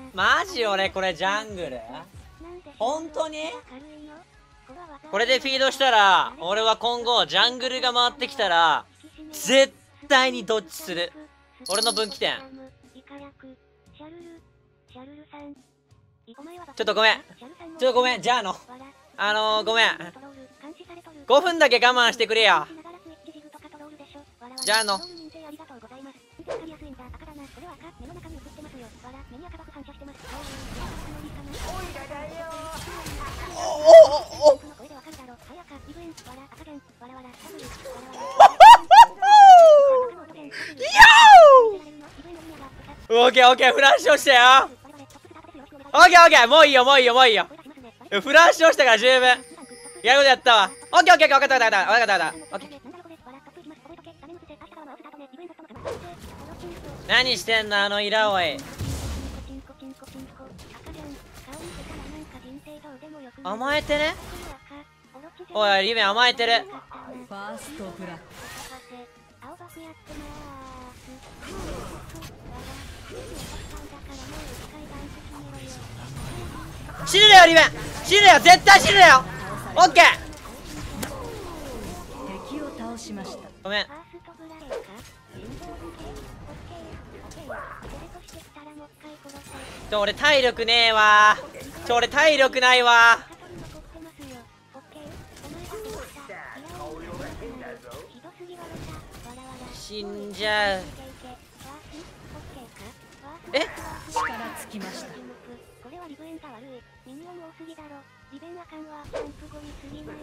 マジ俺これジャングル本当にこれでフィードしたら、俺は今後ジャングルが回ってきたら絶対にドッジする。俺の分岐点。ちょっとごめん。じゃあごめん。5分だけ我慢してくれよ。じゃあオッケーオッケー、フラッシュ押したよ。オッケーオッケー、もういいよ。フラッシュ押したから十分。やることやったわ。オッケーオッケー、分かった。オッケー。何してんのあのイラオイ。甘えてね。おいリベン甘えてる。死ぬよリベン、死ぬよ、絶対死ぬよ。オッケー。ごめん。俺体力ねえわ。俺体力ないわ。死んじゃう。え？力尽きました。これはリブエンが悪い。ミニオン多すぎだろ。リベンアカンはキャンプ後に過ぎない。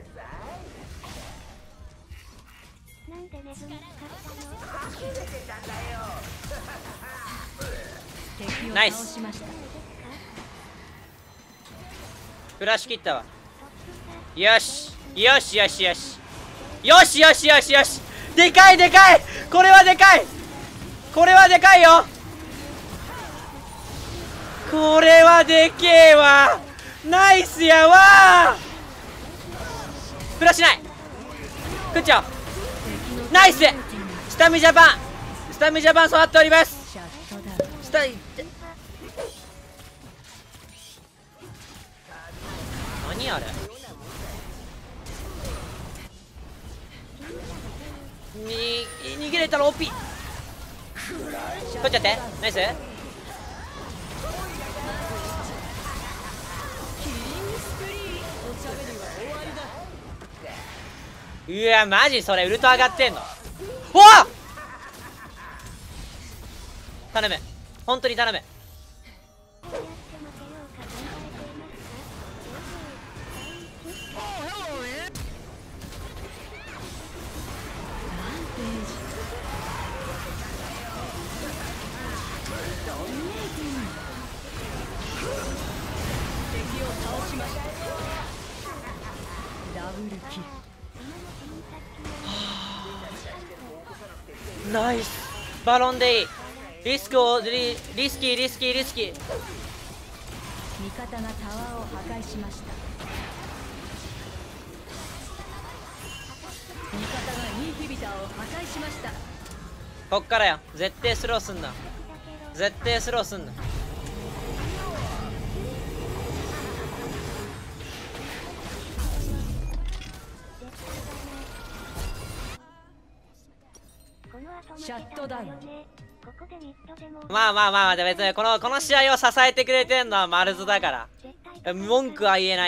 なんでネズミ使ったの？ナイス。フラッシュ切ったわ。よし。でかい。これはでかい。これはでけえわ。ナイスやわ。フラッシュない。食っちゃおう。ナイス。スタミジャパン育っております。何あれ。逃げれたら OP 取っちゃって。ナイス。うわマジそれウルト上がってんの。おっ頼む、本当に頼む。ナイス。バロンでいい。リスキー。味方がタワーを破壊しました。こっからよ。絶対スローすんな。シャットダウン。まあ別にこの試合を支えてくれてんのはマルズだから、文句は言えない。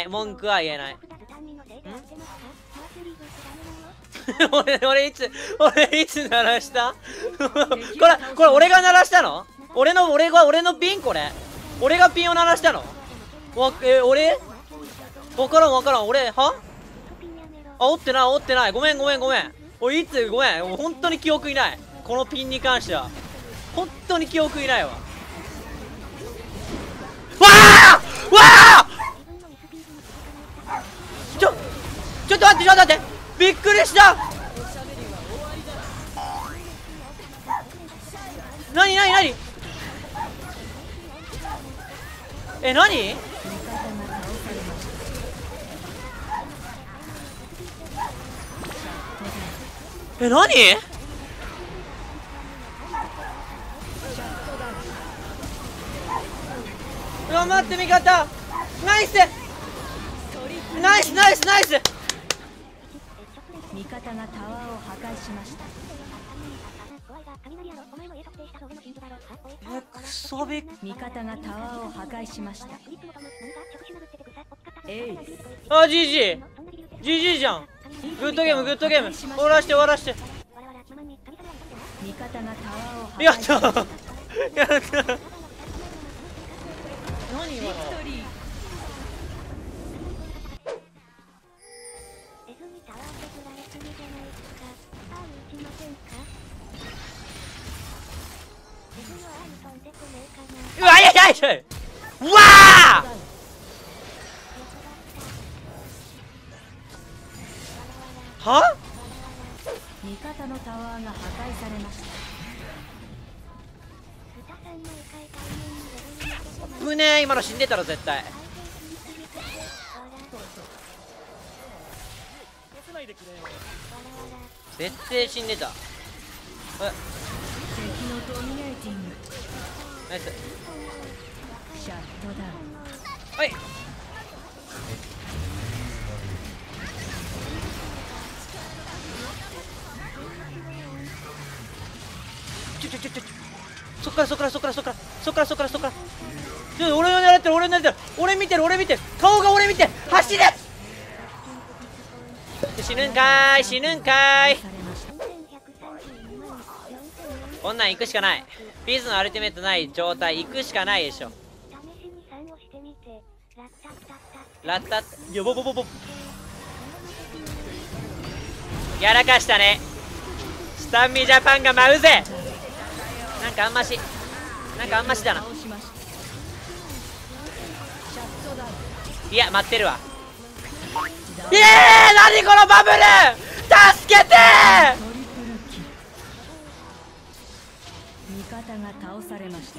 俺いつ鳴らしたこれ俺が鳴らしたの？俺のピン。俺がピンを鳴らしたの？俺分からん。俺は折ってない。ごめん。俺いつ、ごめん。本当に記憶いない。このピンに関しては本当に記憶いないわ。わあちょっと待って。びっくりした。何何って味方。ナイスナイスナイスナイス。 味方がタワーを破壊しました。 クソビッ。 味方がタワーを破壊しました。エース。 あ、GG。GG じゃん。グッドゲーム、グッドゲーム。終わらして終わらして。 味方がタワーを破壊やっしました。 たやった何今の。うわ、いやいやいや、うわあは味方のタワーが破壊されました。 ぶねえ、今の死んでたろ絶対。絶対死んでた。 敵のドミネーティング。 ナイス。 シャットダウン。 はい。そっからそっからそっからそっからそっからそっからそっから。俺を狙ってる、俺を狙ってる、俺見てる、俺見てる、顔が俺見て、走れ。死ぬんかーい、死ぬんかーい。こんなん行くしかない。ピースのアルティメットない状態行くしかないでしょ。ラッタッヨボボボボ。やらかしたね。スタンミジャパンが舞うぜ。なんかあんまし、なんかあんましだな。いや待ってるわ。何このバブル、助けてー。 味方が倒されました。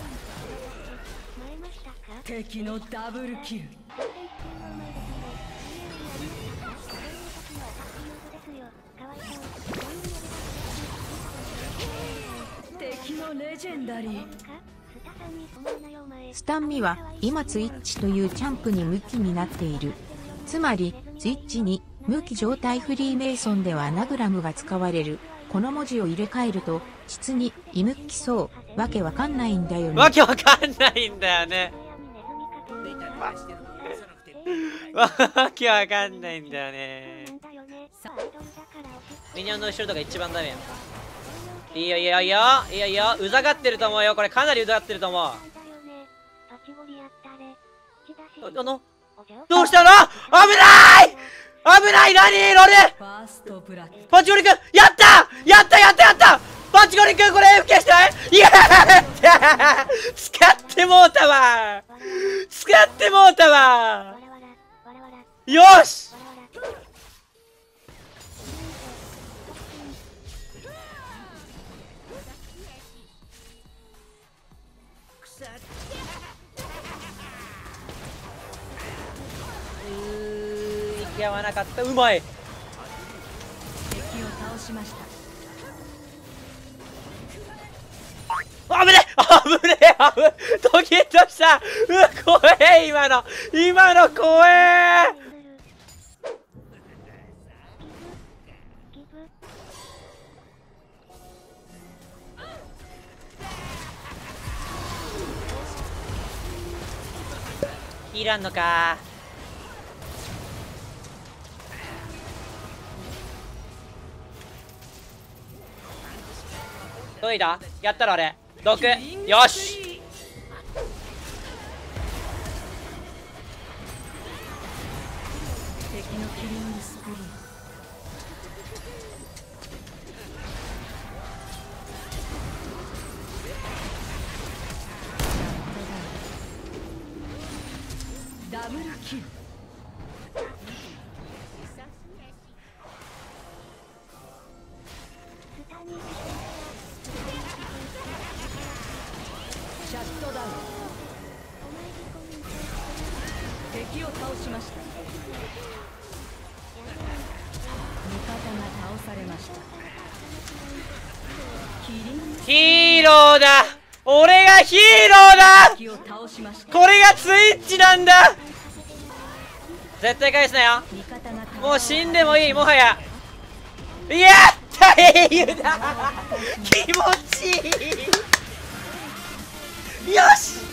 敵のダブルキル。敵のレジェンダリー。 スタンミは今ツイッチというチャンプに向きになっている。つまりツイッチに無期状態フリーメイソンではアナグラムが使われる。この文字を入れ替えると実にイムキそう。わけわかんないんだよね。 わけわかんないんだよね。わけわかんないんだよね。ミニオンの後ろとか一番ダメやん。いいよいいよいいよいいよいいよ。うざがってると思うよ。これかなりうざがってると思う。どうしたの。危ない危ない。何ロレパチゴリ君、やったやったやったやった。パチゴリ君これ FK してない。いやった使ってもうたわ。使ってもうたわ。よし。息合わなかった。うまい。 敵を倒しました。 危ね危ね危ね。ドキッとした。怖え。今の怖え。いらんのか。どうだ。やったらあれ毒。よし。 敵のキリングスクリーン。ダブルキル。シャットダウン。敵を倒しました。味方が倒されました。キリンヒーローだ。 俺がヒーローだ。 敵を倒しました。 これがツイッチなんだ。絶対返すなよ。 味方がタワーをもう死んでもいい、もはや。やった英雄だ。気持ちいい。よし。